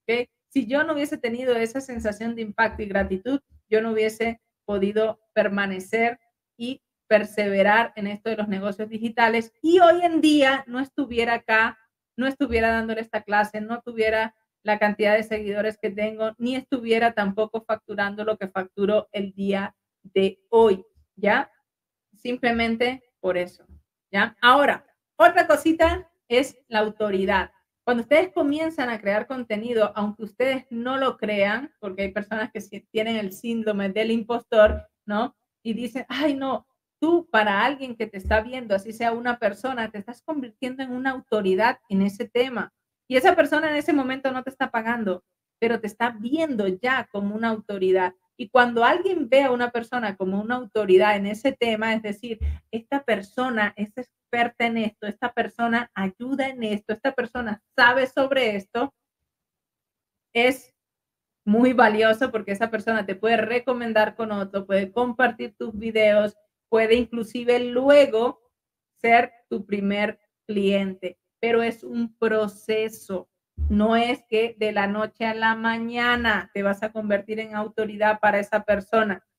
¿ok? Si yo no hubiese tenido esa sensación de impacto y gratitud, yo no hubiese podido permanecer y perseverar en esto de los negocios digitales y hoy en día no estuviera acá, no estuviera dándole esta clase, no tuviera la cantidad de seguidores que tengo, ni estuviera tampoco facturando lo que facturo el día de hoy, ¿ya? Simplemente por eso, ¿ya? Ahora, otra cosita es la autoridad. Cuando ustedes comienzan a crear contenido, aunque ustedes no lo crean, porque hay personas que tienen el síndrome del impostor, ¿no? Y dicen, ay, no, tú para alguien que te está viendo, así sea una persona, te estás convirtiendo en una autoridad en ese tema. Y esa persona en ese momento no te está pagando, pero te está viendo ya como una autoridad. Y cuando alguien ve a una persona como una autoridad en ese tema, es decir, esta persona es experta en esto, esta persona ayuda en esto, esta persona sabe sobre esto, es muy valioso porque esa persona te puede recomendar con otro, puede compartir tus videos, puede inclusive luego ser tu primer cliente, pero es un proceso. No es que de la noche a la mañana te vas a convertir en autoridad para esa persona.